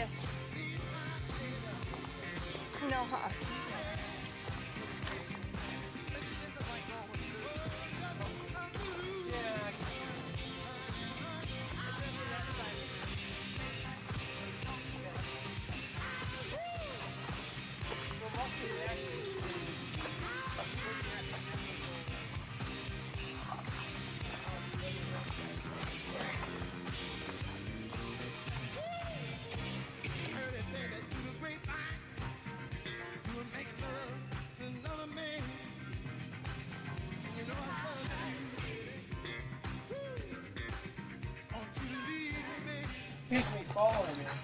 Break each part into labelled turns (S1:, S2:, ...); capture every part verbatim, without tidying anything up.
S1: Yes. No, huh?
S2: But she doesn't like going with groups.
S3: Yeah.
S2: Especially that side.
S3: Well, most of the actors do. Keep me following me.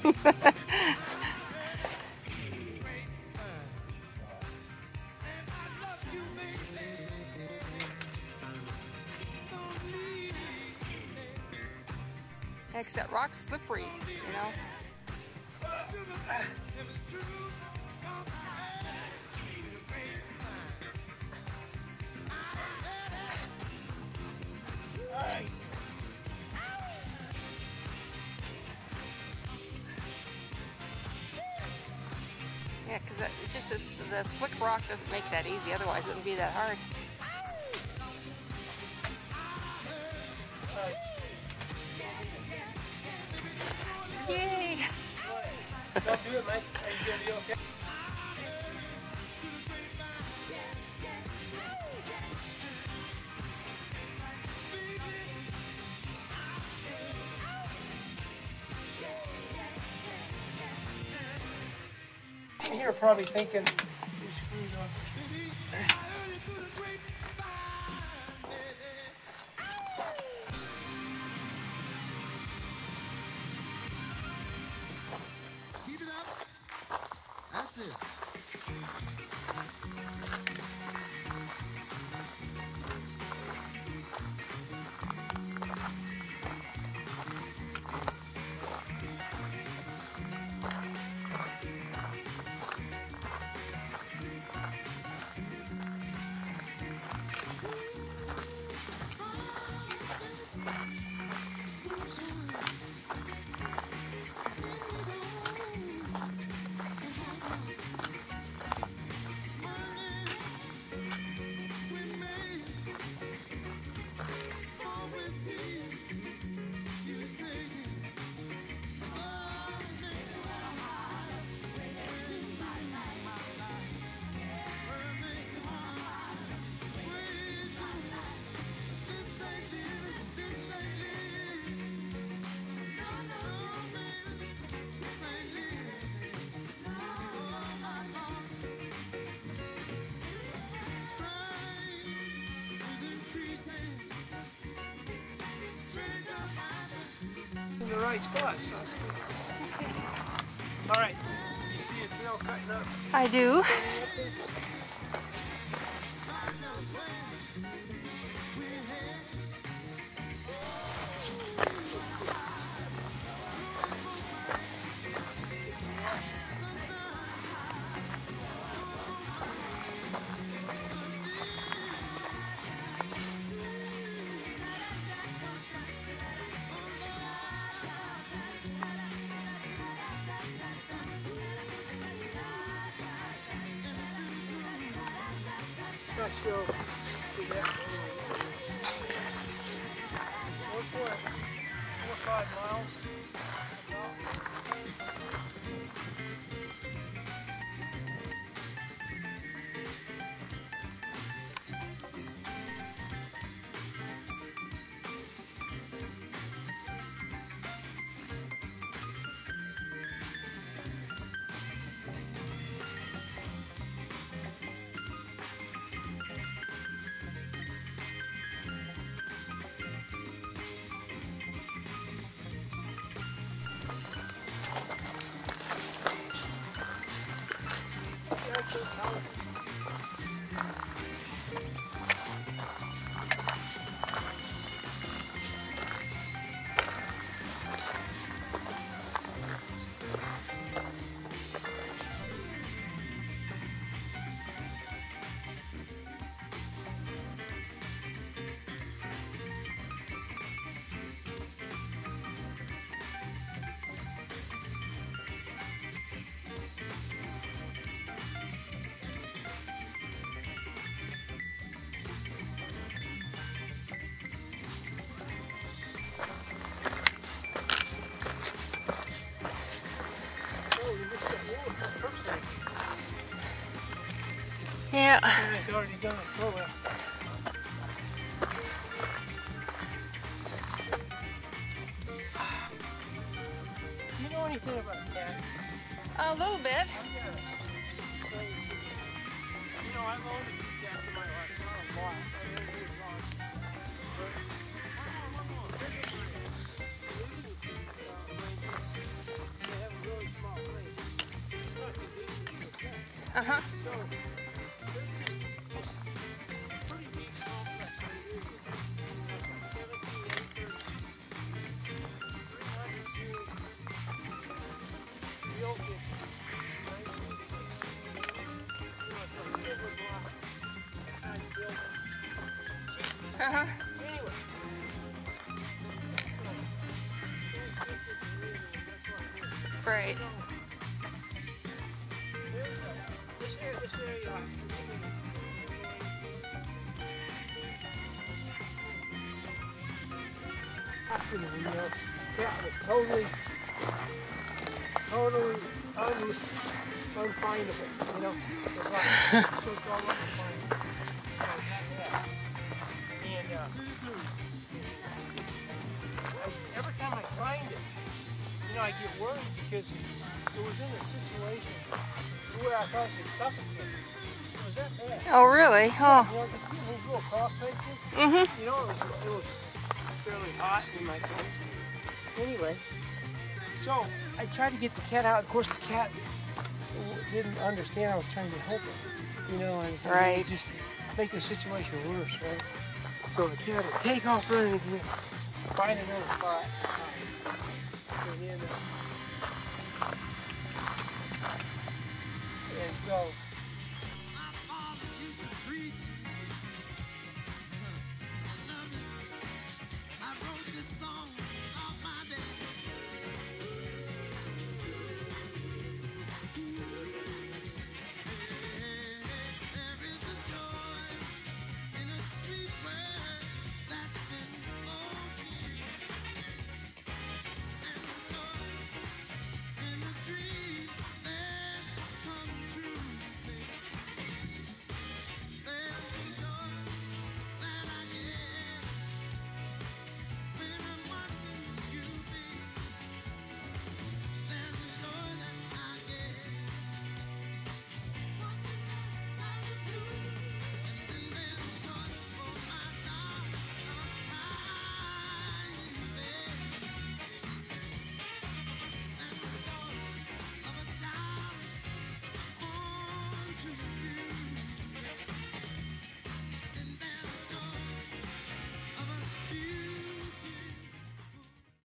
S1: Yeah, 'cause that rock's slippery, you know?
S3: Alright.
S1: Yeah, because it's just this, the slick rock doesn't make that easy, otherwise it wouldn't be that hard.
S3: Alright.
S1: Yay!
S3: Don't do it, mate. Are you gonna be okay? You're probably thinking you screwed up.
S4: Keep it up. That's it.
S3: In the right spot, so that's good. Alright. You see a trail cutting up?
S1: I do.
S3: Not sure. See that? Four, four, four, five miles. gonna throw it. Do you know anything about cats?
S1: A little bit.
S3: I've got a strange secret. You know, I've owned a few cats in my life. Not a lot. I really do a lot. But they have a really small brain. It's not too big for a cat.
S1: Uh-huh.
S3: So, this is it's a pretty big complex right here. seventeen acres, three hundred years. Built in nineteen sixty. You know, it's a silver block type building.
S1: Uh-huh.
S3: Anyway. So, this is the reason, that's what it is.
S1: Right.
S3: So, there's a, this area, this area, after the you know, cat was totally, totally un, unfindable, you know. It's like, so it's all unfindable. So that, yeah. And uh, I, every time I find it, you know, I get worried because it was in a situation where I thought it could suffocate. It was that bad.
S1: Oh, really? Oh.
S3: You know, just getting these little cross faces.
S1: Mm-hmm.
S3: You know, it was, it was fairly hot in my face. Anyway, so I tried to get the cat out. Of course, the cat didn't understand I was trying to help it. You know, and
S1: Right.
S3: just make the situation worse, right? So the cat would take off running again, find another spot, and then, uh, and so.
S4: My father used to preach